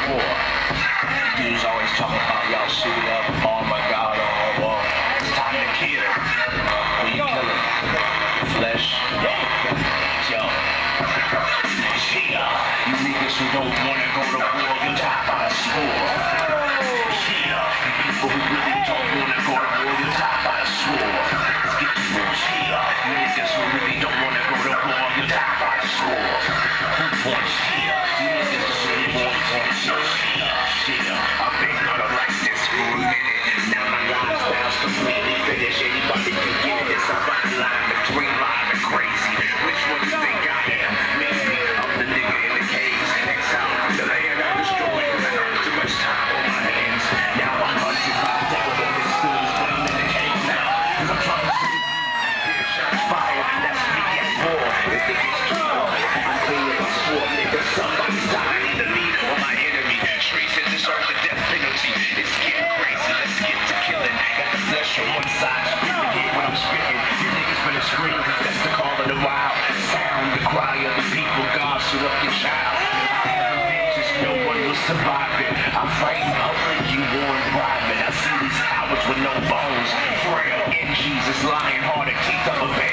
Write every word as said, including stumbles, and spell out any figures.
war. Dudes always talking about y'all suit up, oh my god, oh, well, it's time to kill. Who you killing? Flesh? Yo. Yeah, you niggas who don't wanna go to war, you die by the sword. Yeah, you people who really don't wanna go to war, you die by the sword. Let's get the war. Yeah, you niggas who really don't wanna go to war, you die by the sword. Who wants? Yeah, you niggas who really want points. Yeah, I've been gonna like this for a minute. Now my lifestyle's completely finished. Anybody can get it. It's a fine line between live and crazy. Which one you think I am? Maybe I'm the nigga in the cage, exiled from the land I destroyed. Cause I earned too much time on my hands. Now I'm hunted by the devil that been stood is playing in the cave now. Cause I'm trying to see hear shots fired. That's me at war. If it gets too long, I'm feeling my sword, nigga. Somebody's dying, either me or my enemy. Streets has deserved the death penalty. It's getting crazy, let's get to killing. Got the flesh on one side, screaming, hear what I'm spitting. You niggas better scream, cause that's the call of the wild. Sound the cry of the people, God shoot up your child. I have vengeance, no one will survive it. I'm fighting over you, war and private. I see these cowards with no bones, frail in Jesus, lying hard, teeth of a bear.